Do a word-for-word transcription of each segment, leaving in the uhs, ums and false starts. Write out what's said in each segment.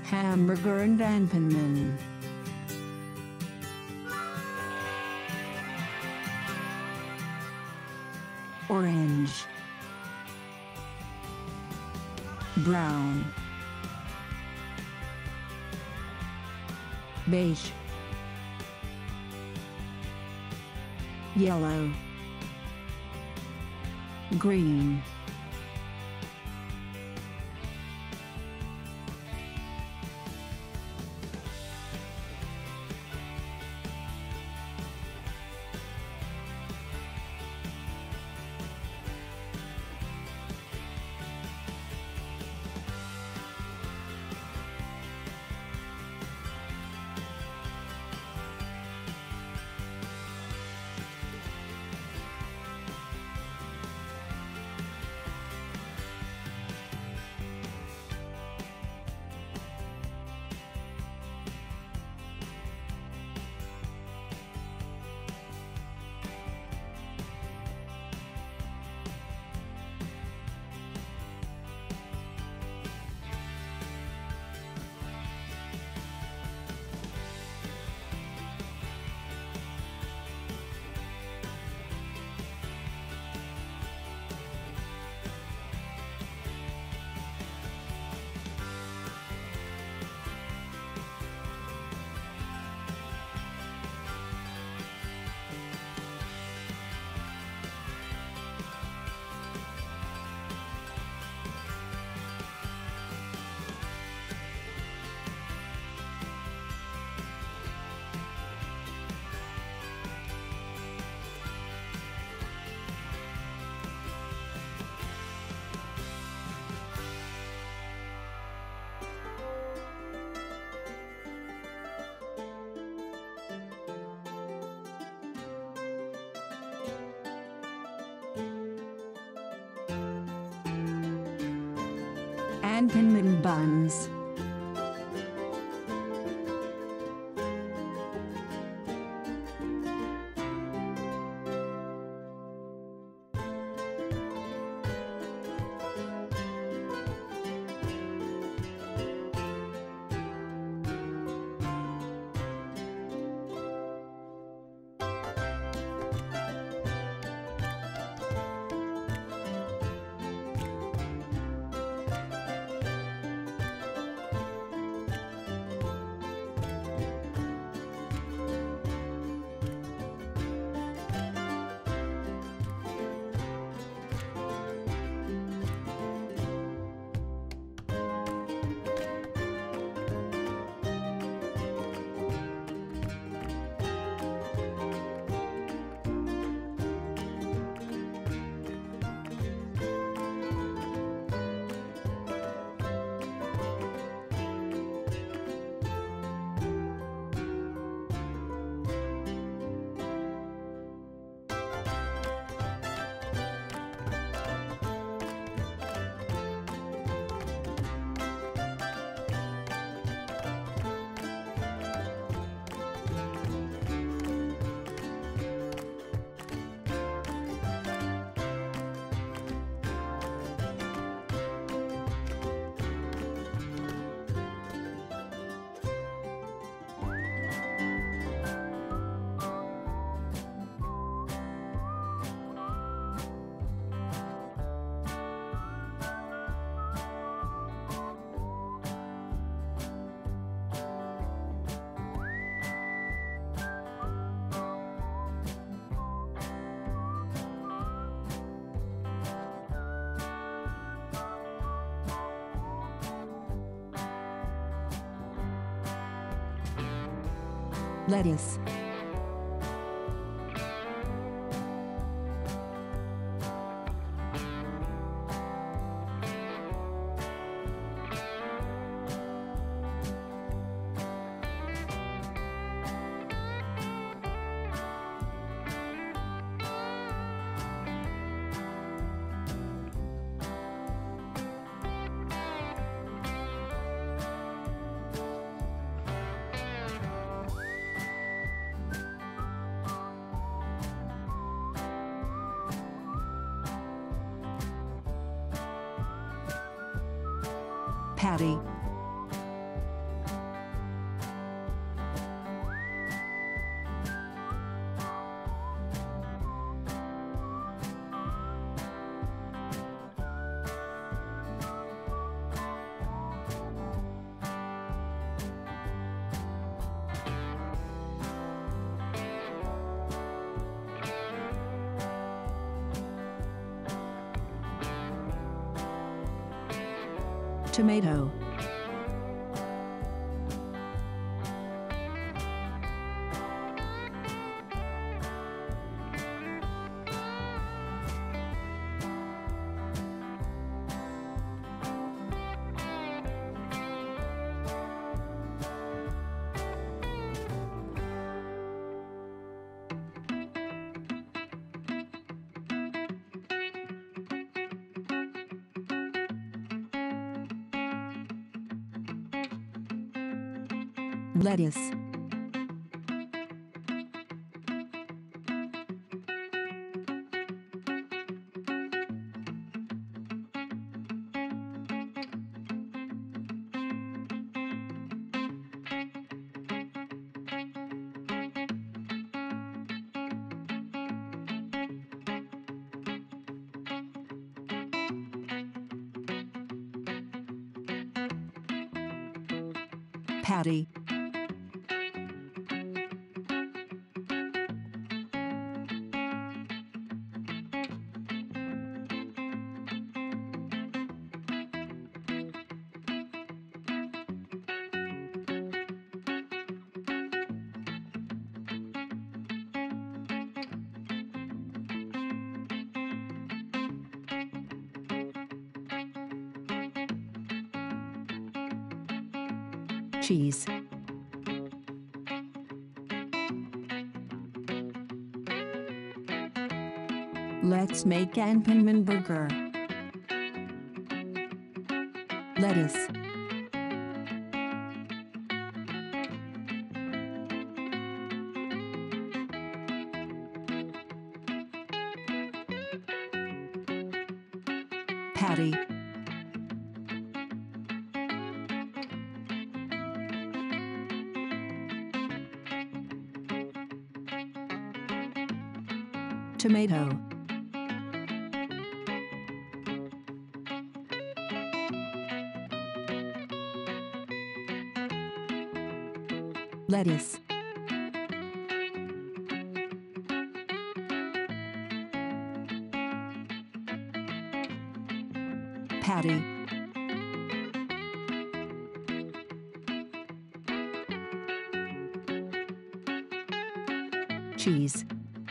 Hamburger and Anpanman. Orange, brown, beige, yellow, green, Anpanman buns. Lettuce, patty, Tomato. Lettuce. Patty. Cheese. Let's make Anpanman burger. Lettuce. Patty. Tomato. Lettuce. Patty. Cheese.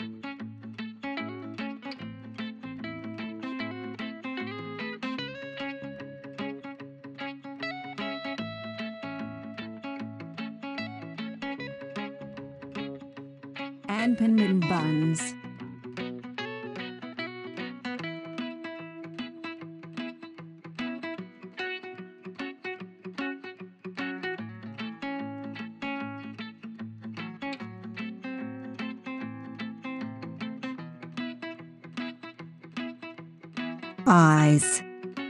Anpanman buns. Eyes.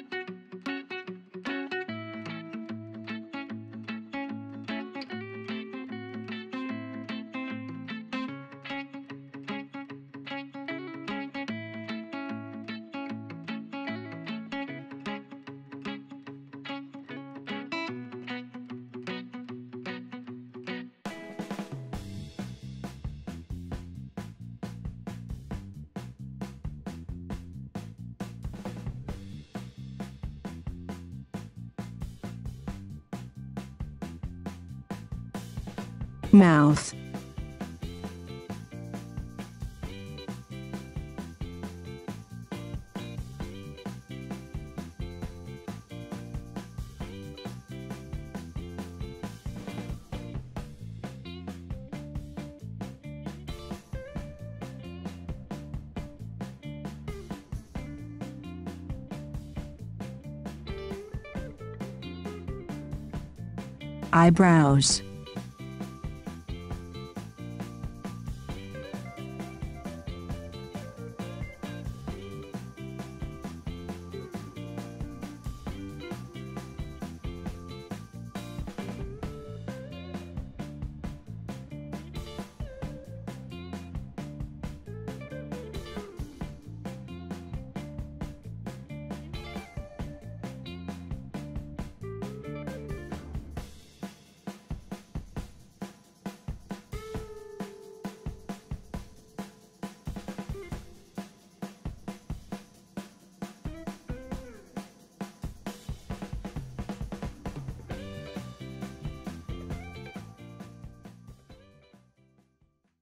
Mouth. Eyebrows.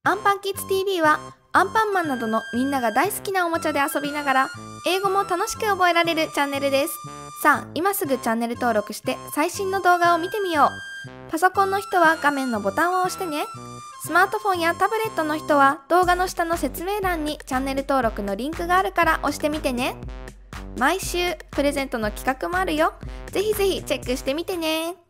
アンパンキッズ ティーブイ はアンパンマンなどのみんなが大好きなおもちゃで遊びながら英語も楽しく覚えられるチャンネルです。さあ、今すぐチャンネル登録して最新の動画を見てみよう。パソコンの人は画面のボタンを押してね。スマートフォンやタブレットの人は動画の下の説明欄にチャンネル登録のリンクがあるから押してみてね。毎週プレゼントの企画もあるよ。ぜひぜひチェックしてみてね。